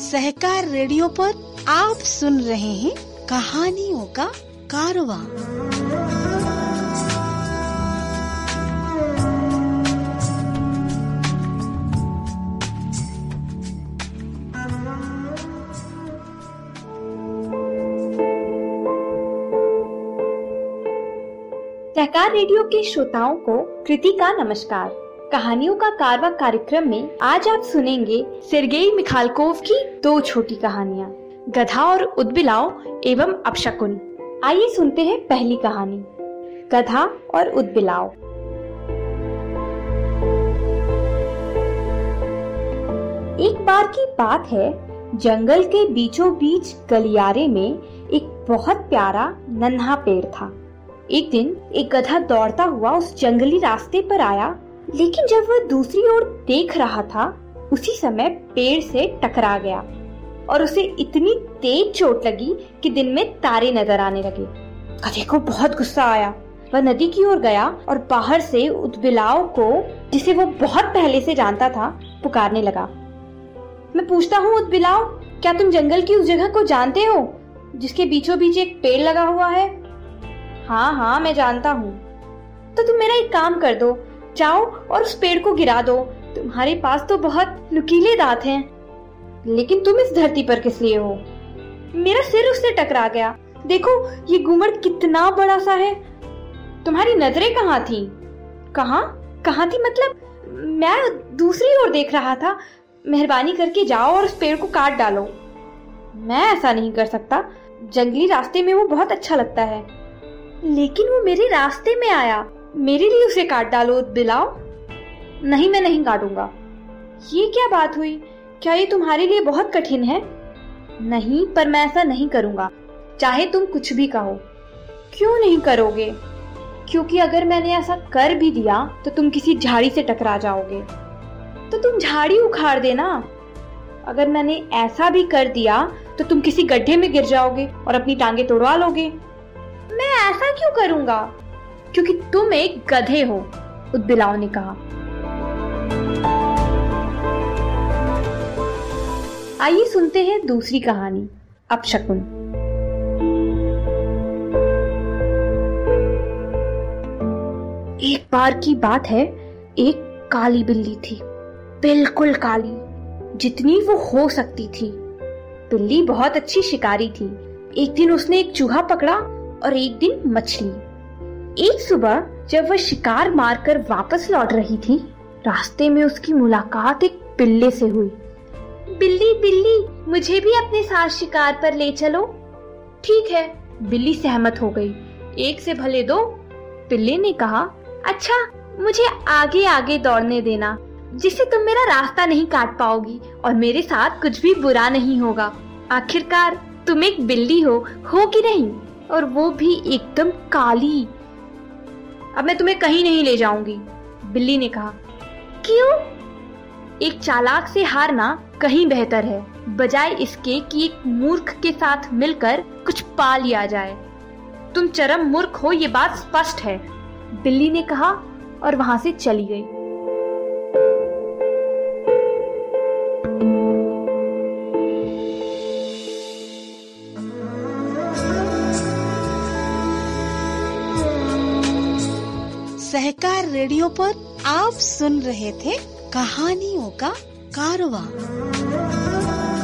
सहकार radio पर आप सुन रहे हैं कहानियों का कारवां। सहकार रेडियो के श्रोताओं को कृति का नमस्कार। कहानियों का कारवां कार्यक्रम में आज आप सुनेंगे सेर्गेई मिखालकोव की दो छोटी कहानियाँ, गधा और उदबिलाव एवं अपशकुन। आइए सुनते हैं पहली कहानी, गधा और उदबिलाव। एक बार की बात है, जंगल के बीचों बीच गलियारे में एक बहुत प्यारा नन्हा पेड़ था। एक दिन एक गधा दौड़ता हुआ उस जंगली रास्ते पर आया, लेकिन जब वह दूसरी ओर देख रहा था, उसी समय पेड़ से टकरा गया और उसे इतनी तेज चोट लगी कि दिन में तारे नजर आने लगे। गधे को बहुत गुस्सा आया। वह नदी की ओर गया और बाहर से उदबिलाव को, जिसे वो बहुत पहले से जानता था, पुकारने लगा। मैं पूछता हूँ उदबिलाव, क्या तुम जंगल की उस जगह को जानते हो जिसके बीचों बीच एक पेड़ लगा हुआ है? हाँ, मैं जानता हूँ। तो तुम मेरा एक काम कर दो, जाओ और उस पेड़ को गिरा दो। तुम्हारे पास तो बहुत नुकीले दांत हैं। लेकिन तुम इस धरती पर किस लिए हो? मेरा सिर उससे टकरा गया। देखो ये घुमड़ कितना बड़ा सा है। तुम्हारी नजरें कहाँ थी? कहाँ थी मतलब? मैं दूसरी ओर देख रहा था। मेहरबानी करके जाओ और उस पेड़ को काट डालो। मैं ऐसा नहीं कर सकता। जंगली रास्ते में वो बहुत अच्छा लगता है। लेकिन वो मेरे रास्ते में आया, मेरे लिए उसे काट डालो उदबिलाव। नहीं, मैं नहीं काटूंगा। ये क्या बात हुई? क्या ये तुम्हारे लिए बहुत कठिन है? नहीं, पर मैं ऐसा नहीं करूंगा, चाहे तुम कुछ भी कहो। क्यों नहीं करोगे? क्योंकि अगर मैंने ऐसा कर भी दिया तो तुम किसी झाड़ी से टकरा जाओगे। तो तुम झाड़ी उखाड़ देना। अगर मैंने ऐसा भी कर दिया तो तुम किसी गड्ढे में गिर जाओगे और अपनी टांगे तोड़वा लोगे। मैं ऐसा क्यों करूंगा? क्योंकि तुम एक गधे हो, उदबिलाव ने कहा। आइए सुनते हैं दूसरी कहानी, अपशकुन। एक बार की बात है, एक काली बिल्ली थी, बिल्कुल काली, जितनी वो हो सकती थी। बिल्ली बहुत अच्छी शिकारी थी। एक दिन उसने एक चूहा पकड़ा और एक दिन मछली। एक सुबह जब वह शिकार मारकर वापस लौट रही थी, रास्ते में उसकी मुलाकात एक बिल्ली से हुई। बिल्ली, मुझे भी अपने साथ शिकार पर ले चलो। ठीक है, बिल्ली सहमत हो गई। एक से भले दो, बिल्ली ने कहा। अच्छा, मुझे आगे आगे दौड़ने देना, जिससे तुम मेरा रास्ता नहीं काट पाओगी और मेरे साथ कुछ भी बुरा नहीं होगा। आखिरकार तुम एक बिल्ली हो कि नहीं? और वो भी एकदम काली। अब मैं तुम्हें कहीं नहीं ले जाऊंगी, बिल्ली ने कहा। क्यों? एक चालाक से हारना कहीं बेहतर है, बजाय इसके कि एक मूर्ख के साथ मिलकर कुछ पा लिया जाए। तुम चरम मूर्ख हो, ये बात स्पष्ट है, बिल्ली ने कहा और वहां से चली गई। सहकार रेडियो पर आप सुन रहे थे कहानियों का कारवां।